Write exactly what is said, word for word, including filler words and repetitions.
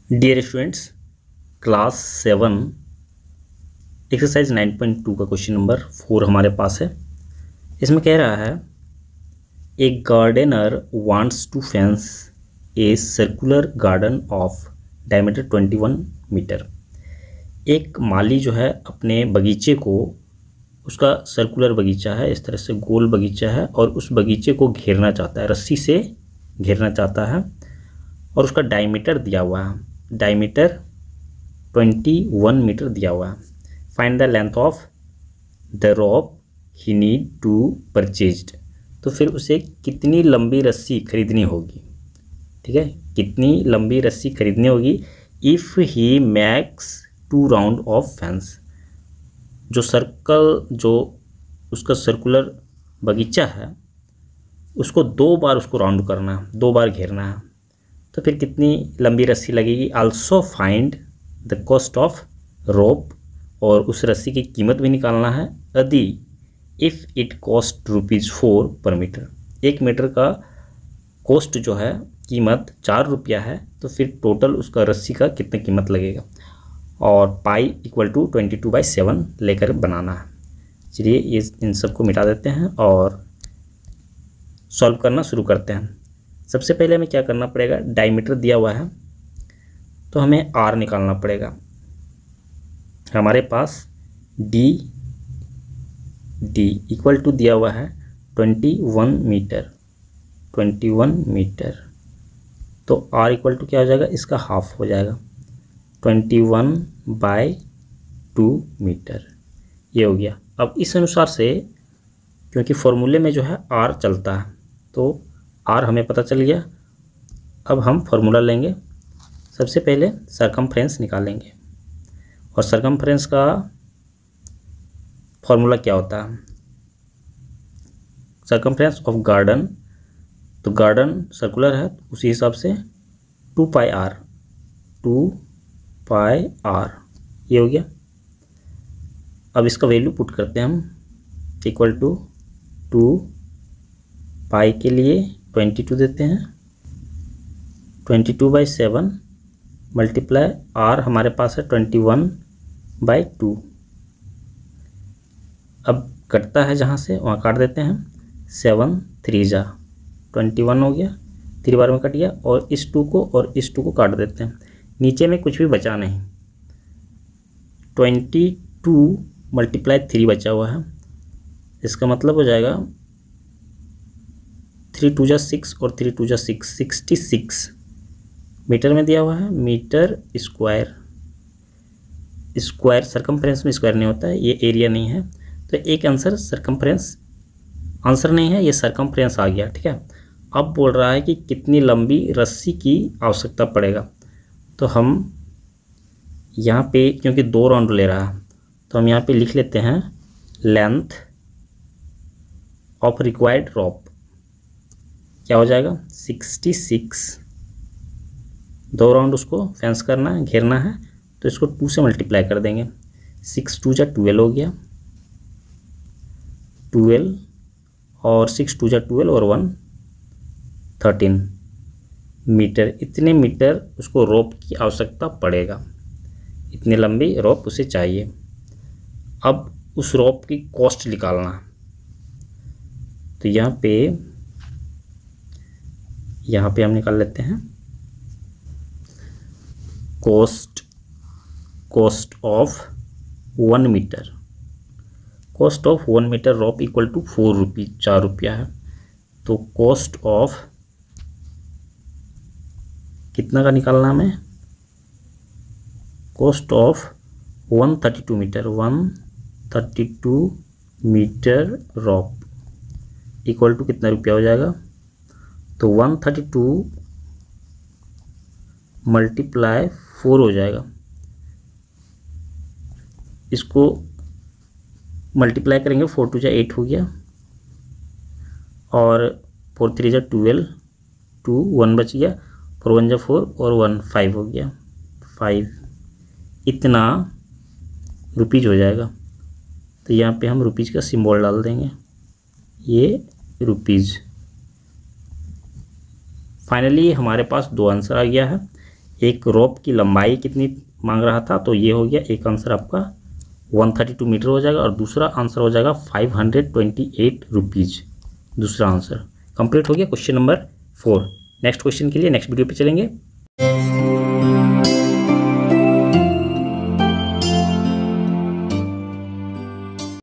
Dear students, class seven exercise nine point two का question number four हमारे पास है। इसमें कह रहा है a gardener wants to fence a circular garden of diameter twenty one metre. एक माली जो है अपने बगीचे को, उसका सर्कुलर बगीचा है, इस तरह से गोल बगीचा है, और उस बगीचे को घेरना चाहता है, रस्सी से घेरना चाहता है, और उसका डायमीटर दिया हुआ है, डायमीटर ट्वेंटी वन मीटर दिया हुआ है। Find the length of the rope he need to purchased. तो फिर उसे कितनी लंबी रस्सी खरीदनी होगी, ठीक है, कितनी लंबी रस्सी खरीदनी होगी if he makes two round of fence. जो सर्कल, जो उसका सर्कुलर बगीचा है, उसको दो बार उसको राउंड करना है, दो बार घेरना है, तो फिर कितनी लंबी रस्सी लगेगी। Also find the cost of rope, और उस रस्सी की कीमत भी निकालना है। यदि if it cost rupees four per metre, एक मीटर का कॉस्ट जो है, कीमत चार रुपया है, तो फिर टोटल उसका रस्सी का कितनी कीमत लगेगा, और pi equal to twenty two by seven लेकर बनाना है। चलिए ये इन सबको मिटा देते हैं और सॉल्व करना शुरू करते हैं। सबसे पहले हमें क्या करना पड़ेगा, डायमीटर दिया हुआ है तो हमें आर निकालना पड़ेगा। हमारे पास डी डी इक्वल टू दिया हुआ है twenty one metre, twenty one metre, तो आर इक्वल टू क्या हो जाएगा, इसका हाफ हो जाएगा, twenty one by two metre, ये हो गया। अब इस अनुसार से, क्योंकि फॉर्मूले में जो है आर चलता है, तो आर हमें पता चल गया। अब हम फॉर्मूला लेंगे। सबसे पहले सरकमफ्रेंस निकालेंगे, और सरकमफ्रेंस का फॉर्मूला क्या होता है, सरकमफ्रेंस ऑफ गार्डन, तो गार्डन सर्कुलर है, तो उसी हिसाब से two pi r, two pi r, ये हो गया। अब इसका वैल्यू पुट करते हैं हम, इक्वल टू टू पाई के लिए ट्वेंटी टू देते हैं, twenty two by seven multiply r हमारे पास है ट्वेंटी वन बाई टू। अब कटता है जहाँ से वहाँ काट देते हैं, सेवन थ्री जा ट्वेंटी वन हो गया, थ्री बार में कट गया, और इस टू को और इस टू को काट देते हैं, नीचे में कुछ भी बचा नहीं, ट्वेंटी टू मल्टीप्लाई थ्री बचा हुआ है, इसका मतलब हो जाएगा थ्री टू जा सिक्स और थ्री टू जा सिक्स, सिक्सटी सिक्स मीटर में दिया हुआ है, मीटर स्क्वायर, स्क्वायर सरकमफ्रेंस में स्क्वायर नहीं होता है, ये एरिया नहीं है, तो एक आंसर सरकमफ्रेंस, आंसर नहीं है, ये सरकमफ्रेंस आ गया, ठीक है। अब बोल रहा है कि कितनी लंबी रस्सी की आवश्यकता पड़ेगा, तो हम यहाँ पे क्योंकि दो राउंड ले रहा है, तो हम यहाँ पे लिख लेते हैं लेंथ ऑफ रिक्वायर्ड रोप, क्या हो जाएगा सिक्सटी सिक्स, दो राउंड उसको फेंस करना है, घेरना है, तो इसको टू से मल्टीप्लाई कर देंगे, सिक्स टू जा ट्वेल्व हो गया, ट्वेल्व और सिक्स टू जा ट्वेल्व और वन थर्टीन मीटर, इतने मीटर उसको रोप की आवश्यकता पड़ेगा, इतनी लंबी रोप उसे चाहिए। अब उस रोप की कॉस्ट निकालना, तो यहाँ पे यहाँ पे हम निकाल लेते हैं cost, cost of one metre, cost of one metre rope equal to four rupees, चार रुपया है, तो कॉस्ट ऑफ कितना का निकालना हमें, cost of one thirty two metre, one thirty two metre rope equal to कितना रुपया हो जाएगा, तो one thirty two multiply four हो जाएगा, इसको मल्टीप्लाई करेंगे, फोर टू जा एट हो गया, और फोर थ्री जा ट्वेल्व, टू वन बच गया, फोर वन जा फोर और वन फाइव हो गया, फाइव, इतना रुपीज हो जाएगा। तो यहाँ पे हम रुपीज का सिंबल डाल देंगे, ये रुपीज। फाइनली हमारे पास दो आंसर आ गया है, एक रोप की लंबाई कितनी मांग रहा था, तो ये हो गया एक आंसर आपका वन थर्टी टू मीटर हो जाएगा और दूसरा आंसर हो जाएगा five hundred twenty eight rupees. दूसरा आंसर कंप्लीट हो गया question number four. Next question के लिए नेक्स्ट वीडियो पे चलेंगे।